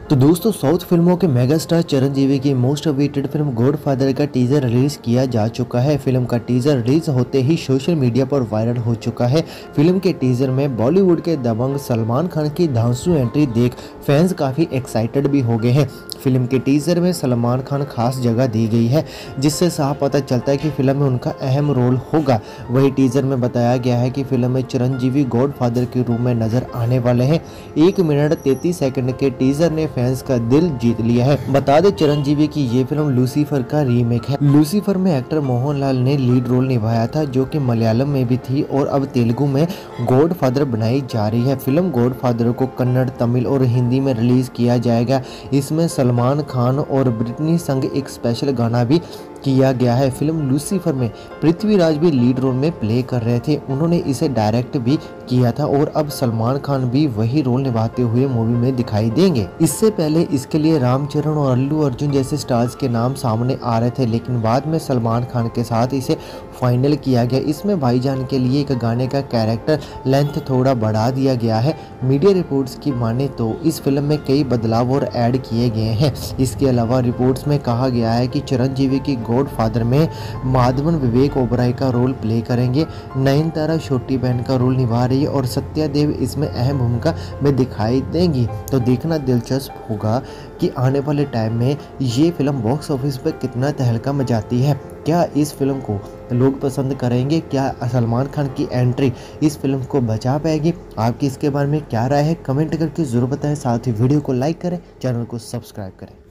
तो दोस्तों साउथ फिल्मों के मेगास्टार चिरंजीवी की मोस्ट अवेटेड फिल्म गॉडफादर का टीजर रिलीज किया जा चुका है। फिल्म का टीजर रिलीज होते ही सोशल मीडिया पर वायरल हो चुका है। फिल्म के टीजर में बॉलीवुड के दबंग सलमान खान की धांसू एंट्री देख फैंस काफ़ी एक्साइटेड भी हो गए हैं। फिल्म के टीजर में सलमान खान खास जगह दी गई है, जिससे साफ पता चलता है कि फिल्म में उनका अहम रोल होगा। वही टीजर में बताया गया है कि फिल्म में चिरंजीवी गॉडफादर के रूप में नजर आने वाले हैं। 1 मिनट 33 सेकंड के टीजर ने फैंस का दिल जीत लिया है। बता दें चिरंजीवी की ये फिल्म लूसीफर का रीमेक है। लूसीफर में एक्टर मोहनलाल ने लीड रोल निभाया था, जो कि मलयालम में भी थी और अब तेलुगु में गॉडफादर बनाई जा रही है। फिल्म गॉडफादर को कन्नड़, तमिल और हिंदी में रिलीज किया जाएगा। इसमें सलमान खान और ब्रिटनी संग एक स्पेशल गाना भी किया गया है। फिल्म लूसीफर में पृथ्वीराज भी लीड रोल में प्ले कर रहे थे। उन्होंने इसे डायरेक्ट भी किया था और अब सलमान खान भी वही रोल निभाते हुए मूवी में दिखाई देंगे। इससे पहले इसके लिए रामचरण और अल्लू अर्जुन जैसे स्टार्स के नाम सामने आ रहे थे, लेकिन बाद में सलमान खान के साथ इसे फाइनल किया गया। इसमें भाईजान के लिए एक गाने का कैरेक्टर लेंथ थोड़ा बढ़ा दिया गया है। मीडिया रिपोर्ट्स की माने तो इस फिल्म में कई बदलाव और ऐड किए गए हैं। इसके अलावा रिपोर्ट्स में कहा गया है कि चिरंजीवी की गॉडफादर में माधवन विवेक ओबराय का रोल प्ले करेंगे, नयनतारा छोटी बहन का रोल निभा रही है और सत्या देव इसमें अहम भूमिका में दिखाई देंगी। तो देखना दिलचस्प होगा कि आने वाले टाइम में ये फिल्म बॉक्स ऑफिस पर कितना तहलका मचाती है। क्या इस फिल्म को लोग पसंद करेंगे? क्या सलमान खान की एंट्री इस फिल्म को बचा पाएगी? आपकी इसके बारे में क्या राय है? कमेंट करके ज़रूर बताएं। साथ ही वीडियो को लाइक करें, चैनल को सब्सक्राइब करें।